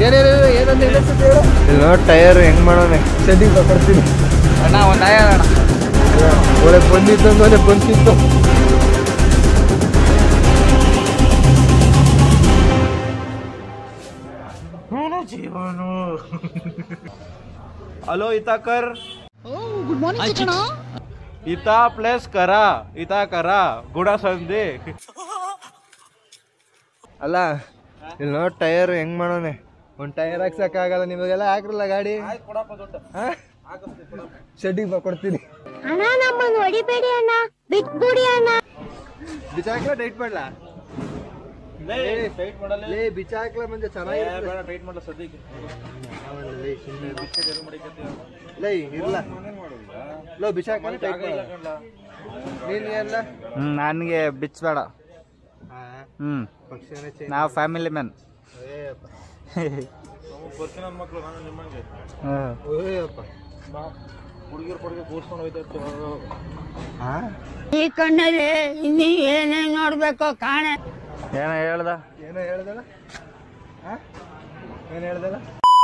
Tyre ಹೆಂಗ್ ಮಾಡೋಣ setting ಕೊಡ್ತೀನಿ ಅಣ್ಣ ಒಂದು ಟೈರ್ ಅಣ್ಣ ಒಳ್ಳೆ ಬಂದಿತ್ತು ಒಳ್ಳೆ ಬಂದಿತ್ತು. हॅलो इता कर. गुड मॉर्निंग इता प्लेस करा इता करा गुडा संधे. ಅಲ್ಲ ಇಲ್ಲಿ ನೋಡಿ ಟೈರ್ ಹೆಂಗ್ ಮಾಡೋಣ. ಒಂದ್ ಟೈರ್ ಹಾಕ್ಸಕ್ಕಾಗಲ್ಲ ನಿಮಗೆಲ್ಲ ಹಾಕ್ರಲ್ಲ ಗಾಡಿ ಶೆಡ್ಡಿಗೆ ಕೊಡ್ತೀನಿ. ಅಣ್ಣ ನಮ್ಮನ್ನು ಹೊಡಿಬೇಡಿ ಅಣ್ಣ, ಬಿಟ್ಬಿಡಿ ಅಣ್ಣ. ಬಿಚಾಕ್ಲ ಟೈಟ್ ಮಾಡ್ಲಾ? ಟೈಟ್ ಮಾಡಲ್ಲ ಲೇ ಬಿಚಾಕ್ಲ ಮುಂದೆ ಚೆನ್ನಾಗಿರುತ್ತೆ. ಟೈಟ್ ಮಾಡಲ್ಲ ಸದ್ಯಕ್ಕೆ. ಲೇ ಇಲ್ಲ ಲೋ ಬಿಚಾಕ್ಲ ಟೈಟ್ ಮಾಡಲ್ಲ. ನೀನ್ ಎಲ್ಲ ನನಗೆ ಬಿಚ್ಚಬೇಡ. ನಾವು ಫ್ಯಾಮಿಲಿ ಮ್ಯಾನ್. ಮಕ್ಕಳು ನಾನು ನಿಮ್ಮಂಗೆ ಹುಡುಗಿರು ಕೊಡುಗೆ ಕೂರ್ಸ್ಕೊಂಡು ಹೋಯ್ತು. ಈ ಕಣ್ಣಲ್ಲಿ ಇನ್ನೀ ಏನೇನ್ ನೋಡ್ಬೇಕು ಕಾಣೆ. ಏನೋ ಹೇಳ್ದ ಏನೋ ಹೇಳ್ದಲ್ಲ ಏನು ಹೇಳ್ದಲ್ಲ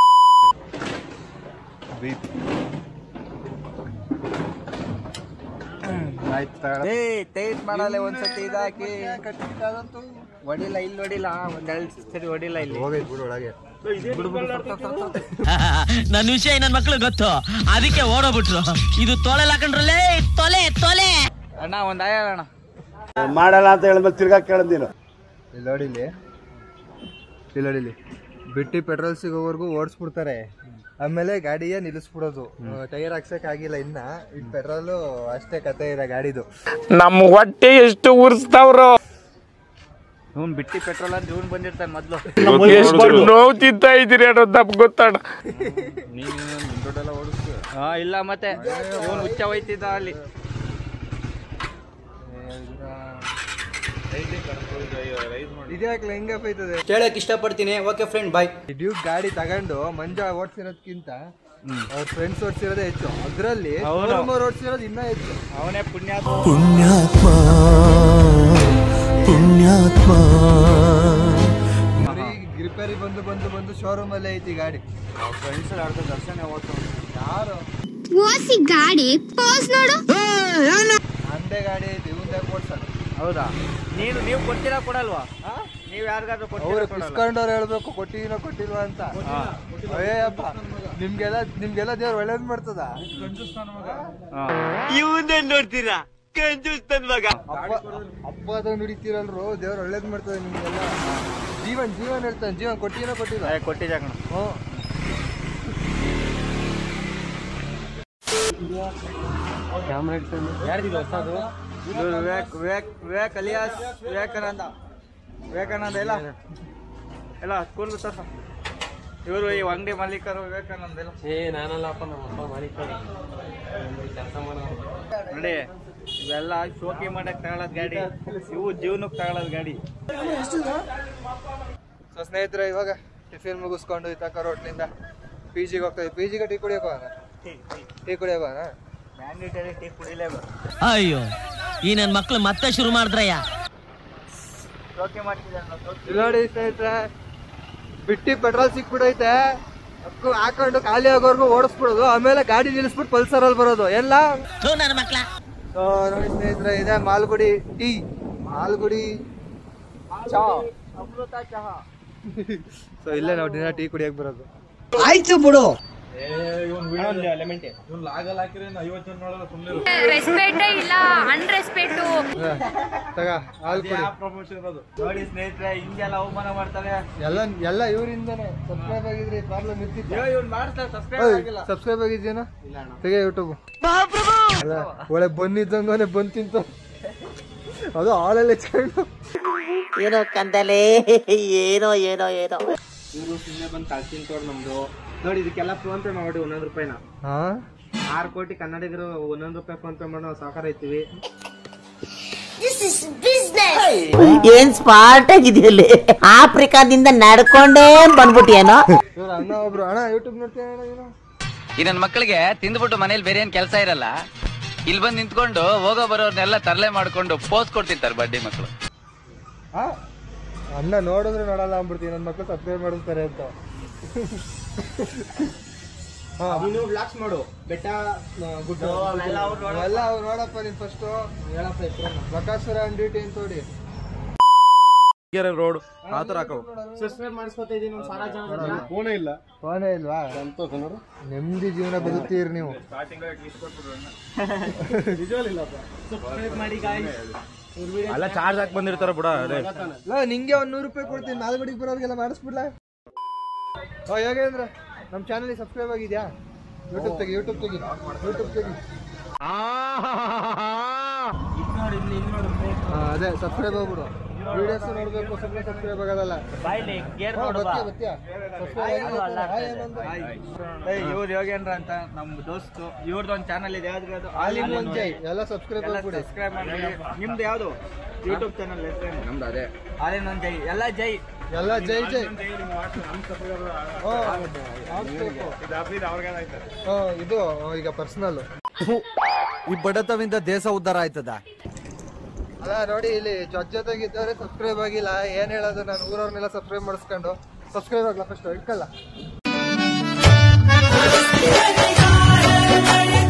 ಟೈಟ್ ಮಾಡಲ್ಲ. ಒಂದ್ಸತಿ ಇದಾಕಿ ಹೊಡಿಲ್ಲ, ಇಲ್ಲಿ ಹೊಡಿಲ್ಲ, ಒಂದೆರಡು ಸರಿ ಹೊಡಿಲ್ಲ. ಇಲ್ಲಿ ಹೋಗೈತ್ ಬಿಡು ಒಳಗೆ. ನನ್ನ ವಿಷಯ ನನ್ನ ಮಕ್ಳು ಗೊತ್ತು, ಅದಕ್ಕೆ ಓಡೋಗ್ಬಿಟ್ರು. ಇದು ತೊಳೆಲ್ ಹಾಕೊಂಡ್ರಲ್ಲೇ ತೊಲೆ ತೊಲೆ. ಅಣ್ಣ ಒಂದ್ ಆಯ ಅಣ್ಣ ಮಾಡಲ್ಲ ಅಂತ ಹೇಳಿದ್ಮೇಲೆ ತಿರ್ಗಾ ಕೇಳಿದ್ದೀನು. ಇಲ್ಲಿ ನೋಡಿಲಿ, ಇಲ್ಲಿ ನೋಡಿಲಿ, ಬಿಟ್ಟು ಪೆಟ್ರೋಲ್ ಸಿಗೋವರೆಗೂ ಓಡಿಸ್ಬಿಡ್ತಾರೆ. ಆಮೇಲೆ ಗಾಡಿಯ ನಿಲ್ಲಿಸ್ಬಿಡೋದು. ಟೈರ್ ಹಾಕ್ಸಕ್ ಆಗಿಲ್ಲ ಇನ್ನ, ಈಗ ಪೆಟ್ರೋಲು ಅಷ್ಟೇ ಕತೆ ಇದೆ ಗಾಡಿದು. ನಮ್ಮ ಹೊಟ್ಟೆ ಎಷ್ಟು ಉರ್ಸ್ತಾವ್ರು. ಇವ್ನು ಬಿಟ್ಟಿ ಪೆಟ್ರೋಲ್ ಅಂತ ಇವ್ನು ಬಂದಿರ್ತಾನೆ ಮೊದ್ಲು. ನೋವು ತಿಂತಾ ಇದೀರಿ ಅನ್ನೋದು ನಮ್ಗೆ ಗೊತ್ತಾಡ. ಹಾ ಇಲ್ಲ ಮತ್ತೆ ಇವನು ಹುಚ್ಚ ಹೋಯ್ತಿದ್ದ ಅಲ್ಲಿ. ಇದ್ಯಾಕ್ಲ ಹೆಂಗ ಬೈತದೆ ಕೇಳಕ್ ಇಷ್ಟಪಡ್ತೀನಿ. ಓಕೆ ಫ್ರೆಂಡ್, ಬಾಯ್. ಡ್ಯೂಕ್ ಗಾಡಿ ತಗೊಂಡು ಮಂಜ ಓಡಿಸಿರೋದಕ್ಕಿಂತ ಅವ್ರ ಫ್ರೆಂಡ್ಸ್ ಓಡಿಸಿರೋದೇ ಹೆಚ್ಚು. ಅದ್ರಲ್ಲಿ ಓಡಿಸಿರೋದು ಇನ್ನೂ ಹೆಚ್ಚು. ಅವನೇ ಪುಣ್ಯಾತ್ಮ ಪುಣ್ಯಾತ್ಮ. ರಿಪೇರಿ ಬಂದು ಬಂದು ಬಂದು ಶೋರೂಮ್ ಅಲ್ಲೇ ಐತಿ ಗಾಡಿ. ಫ್ರೆಂಡ್ಸ್ ಅರ್ಧ ದರ್ಶನ ಹೋಗ್ತು. ಯಾರು ಓಸಿ ಗಾಡಿ ಪೋಸ್ ನೋಡು. ಅಂದೇ ಗಾಡಿ ಐತಿ, ಇವಂದೇ ಕೊಡ್ಸಲ್ಲ. ಹೌದಾ? ನೀವು ಕೊಡ್ತೀರಾ ಕೊಡಲ್ವಾ? ನೀವು ಯಾರಿಗಾದ್ರೂ ಅವ್ರು ಕಿಸ್ಕೊಂಡವ್ರು ಹೇಳ್ಬೇಕು ಕೊಟ್ಟಿನೋ ಕೊಟ್ಟಿಲ್ವಾ ಅಂತ. ಅಯ್ಯಪ್ಪ ನಿಮ್ಗೆಲ್ಲ ದೇವ್ರು ಒಳ್ಳೇದ್ ಮಾಡ್ತದ. ಇವನ್ನೇ ನೋಡ್ತೀರಾ ಹಬ್ಬ ನುಡಿತೀರಲ್ರು, ದೇವ್ರು ಒಳ್ಳೇದ್ ಮಾಡ್ತದೆ ನಿಮ್ಗೆಲ್ಲ. ಜೀವನ್ ಹೇಳ್ತಾನೆ. ಜೀವನ್ ಕೊಟ್ಟಿನೋ ಕೊಟ್ಟಿಲ್ಲ? ಕೊಟ್ಟಿದ್ದ ಕಣ. ಕ್ಯಾಮ್ರಾ ಇಡ್ತಾನೆ. ಯಾರ್ದಿಲ್ಲ ಹೊಸದು? ಇವರು ವಿವೇಕ್ ಅಲಿಯಾಸ್ ವಿವೇಕಾನಂದ ಇಲ್ಲ ಎಲ್ಲ ಸ್ಕೂಲ್ ಸರ್. ಇವರು ಈ ಅಂಗಡಿ ಮಾಲೀಕರು ವಿವೇಕಾನಂದ ಇಲ್ಲ. ನಾನಲ್ಲಪ್ಪ, ನಮ್ಮಪ್ಪ ಮಾಲೀಕರು. ನೋಡಿ ಇವೆಲ್ಲ ಶೋಕಿ ಮಾಡಕ್ ತಗೊಳ್ಳೋದ್ ಗಾಡಿ, ಇವು ಜೀವನಕ್ಕೆ ತಗೊಳ್ಳೋದ್ ಗಾಡಿ. ಸೊ ಸ್ನೇಹಿತರೆ, ಇವಾಗ ಟಿಫಿನ್ ಮುಗಿಸ್ಕೊಂಡು ಇತಕ ರೋಟ್ಲಿಂದ PGಗೆ ಹೋಗ್ತದೆ. PGಗೆ ಟೀ ಕುಡಿಯೋಕ ಮ್ಯಾಂಡೇಟರಿ ಟೀ ಕುಡಿಲೇಬೇಕು. ಅಯ್ಯೋ, ಈ ನನ್ನ ಮಕ್ಳು ಮತ್ತೆ ಶುರು ಮಾಡಿದ್ರಯ್ಯ. ಶೋಕಿ ಮಾಡ್ತಿದ್ದಾರೆ ನೋಡಿ ಸ್ನೇಹಿತರೆ, ಬಿಟ್ಟಿ ಪೆಟ್ರೋಲ್ ಸಿಕ್ಬಿಡೈತೆ, ಹಾಕೊಂಡು ಖಾಲಿ ಆಗೋರ್ಗು ಓಡಿಸ್ಬಿಡೋದು. ಆಮೇಲೆ ಗಾಡಿ ನಿಲ್ಲಿಸ್ಬಿಟ್ಟು ಪಲ್ಸರಲ್ಲಿ ಬರೋದು ಎಲ್ಲ. ನನ್ನ ಮಕ್ಳ ಸೊ ನೋಡಿ ಸ್ನೇಹಿತರೆ, ಇದೆ ಮಾಲ್ಗುಡಿ ಟೀ, ಮಾಲ್ಗುಡಿ ಅಮೃತ ಚಹಾ. ಸೊ ಇಲ್ಲೇ ನಾವು ದಿನ ಟೀ ಕುಡಿಯಕ್ ಬರೋದು. ಆಯ್ತು ಬಿಡು. ರೆಸ್ಪೆಕ್ಟ್ ಇಲ್ಲ, ಅನ್ರೆಸ್ಪೆಕ್ಟ್. ತಗ ಹಾಲು ಕುಡಿ. ನೋಡಿ ಸ್ನೇಹಿತರೆ, ಹಿಂಗೆಲ್ಲ ಅವಮಾನ ಮಾಡ್ತಾರೆ. ಎಲ್ಲ ಇವರಿಂದಾನೆ. ಸಬ್ಸ್ಕ್ರೈಬ್ ಆಗಿದ್ರಿ, ಪ್ರಾಬ್ಲಮ್ ಇರ್ತಿತ್ತು. ಇವ್ನು ಮಾಡ್ತಾರೆ, ಸಬ್ಸ್ಕ್ರೈಬ್ ಆಗಿಲ್ಲ. ಸಬ್ಸ್ಕ್ರೈಬ್ ಆಗಿದ್ಯೇನ? ತೆಗ ಯೂಟ್ಯೂಬ್. ಒಳ್ಳೆ ಬಂದಿದ್ದಂಗೆ ಬಂದ್ ತಿಂತು. ಅದು ಹಾಲಲ್ಲಿ ಹೆಚ್ಕೊಂಡು ಏನೋ ಕಂದಲೆ, ಏನೋ ಏನೋ ಏನೋ. ಇವರು ಸುಮ್ಮನೆ ಬಂದು ತಾಲ್ಸಿನ ತೋಡ್ ನಮ್ದು. ನೋಡಿ ಇದಕ್ಕೆಲ್ಲ ಫೋನ್ ಪೇ ಮಾಡಿ 1 ರೂಪಾಯಿನ. 6 ಕೋಟಿ ಕನ್ನಡಿಗರು 1 ರೂಪಾಯಿ ಫೋನ್ ಪೇ ಮಾಡಿ ನಾವು ಸಾಕಾರ ಐತಿವಿ. ಏನ್ ಸ್ಮಾರ್ಟ್ ಆಗಿದೆಯಲ್ಲಿ, ಆಫ್ರಿಕಾದಿಂದ ನಡ್ಕೊಂಡೇ ಬಂದ್ಬಿಟ್ಟಿಯೇನೋ. ಇವ್ರ ಅಣ್ಣ ಒಬ್ರು, ಅಣ್ಣ ಯೂಟ್ಯೂಬ್ ನೋಡ್ತೀನಿ. ಈ ನನ್ನ ಮಕ್ಕಳಿಗೆ ತಿಂದ್ಬಿಟ್ಟು ಮನೇಲಿ ಬೇರೆ ಏನ್ ಕೆಲಸ ಇರಲ್ಲ, ಇಲ್ಲಿ ಬಂದು ನಿಂತ್ಕೊಂಡು ಹೋಗೋ ಬರೋರ್ನೆಲ್ಲ ತರಲೆ ಮಾಡ್ಕೊಂಡು ಪೋಸ್ಟ್ ಕೊಡ್ತಿರ್ತಾರೆ ಬಡ್ಡಿ ಮಕ್ಕಳು. ಅಣ್ಣ ನೋಡಿದ್ರೆ ನೋಡಲ್ಲ ಅಂದ್ಬಿಡ್ತೀನಿ, ನನ್ನ ಮಕ್ಕಳು ಸಬ್ಸ್ಕ್ರೈಬ್ ಮಾಡಿಸ್ತಾರೆ ಅಂತ. ನೀನು ಬ್ಲಾಕ್ಸ್ ಮಾಡು ಬೆಟ್ಟ ಗುಡ್ಡ ಎಲ್ಲ ಅವ್ರು ನೋಡಪ್ಪ ನೀನ್ ಫಸ್ಟ್ ಹೇಳಪ್ಪ ಹೆಸರನ್ನ. ಬಕಾಸುರ ಅಂಡಿಟಿ ಅಂತ ನೋಡಿ ರೋಡ್ ಆ ತರ ಹಾಕೋ. ಸಬ್ಸ್ಕ್ರೈಬ್ ಮಾಡಿಸ್ಕೊತಾ ಇದೀನಿ ಒಂದು 1000 ಜನ ಫೋನೇ ಇಲ್ಲ. ಫೋನೇ ಇಲ್ವಾ? ಸಂತೋಷ ನೋಡು. ನೆಮ್ಮದಿ ಜೀವನ ಬದುಕ್ತೀರಿ ನೀವು. ಸಬ್ಸ್ಕ್ರೈಬ್ ಮಾಡಿ ಗಾಯ್ಸ್. ಅಲ್ಲ ಚಾರ್ಜ್ ಹಾಕಿ ಬಂದಿರ್ತಾರ ಬಿಡ. ನಿಂಗೆ 100 ರೂಪಾಯಿ ಕೊಡ್ತೀನಿ, ನಾಲ್ಗಡಿಗೆ ಬರೋರ್ಗೆಲ್ಲ ಮಾಡಿಸ್ಬಿಡ್ಲಾ? ಹೇಗಂದ್ರೆ ನಮ್ಮ ಚಾನಲ್ಗೆ ಸಬ್ಸ್ಕ್ರೈಬ್ ಆಗಿದ್ಯಾ? ಯೂಟ್ಯೂಬ್ ತೆಗಿ. ಅದೇ ಸಬ್ಸ್ಕ್ರೈಬ್ ಆಗ್ಬಿಡು. ವಿಡಿಯೋಸ್ ನೋಡ್ಬೇಕು, ಸುಮ್ಮನೆ ಸಬ್ಸ್ಕ್ರೈಬ್ ಆಗೋದಲ್ಲ. ಇವ್ರು ಯೋಗೇಂದ್ರ ಅಂತ ನಮ್ಮ ದೋಸ್ತು, ಇವ್ರದ್ದು ಒಂದು ಚಾನಲ್ ಇದೆ. ಆಲಿನ್ ಜೈ ಎಲ್ಲ ಸಬ್ಸ್ಕ್ರೈಬ್ ಆಗ್ಬಿಡಿ. ಸಬ್ಸ್ಕ್ರೈಬ್ ಮಾಡಿ. ನಿಮ್ದು ಯಾವುದು ಯೂಟ್ಯೂಬ್ ಚಾನಲ್ ಹೆಸರು? ನಮ್ದು ಅದೇ ಆಲಿನ್ ಜೈ. ಎಲ್ಲ ಜೈ. ಇದು ಈಗ ಪರ್ಸನಲ್. ಈ ಬಡತವಿಂದ ದೇಶ ಉದ್ಧಾರ ಆಯ್ತದ. ಅಲ್ಲ ನೋಡಿ, ಇಲ್ಲಿ ಜೊತೆಗಿದ್ದವ್ರೆ ಸಬ್ಸ್ಕ್ರೈಬ್ ಆಗಿಲ್ಲ. ಏನ್ ಹೇಳೋದು, ನಾನು ಊರವ್ರನ್ನೆಲ್ಲ ಸಬ್ಸ್ಕ್ರೈಬ್ ಮಾಡಿಸ್ಕೊಂಡು ಸಬ್ಸ್ಕ್ರೈಬ್ ಆಗಲ್ಲ ಫಸ್ಟ್ ಇಟ್ಕಲ್ಲ.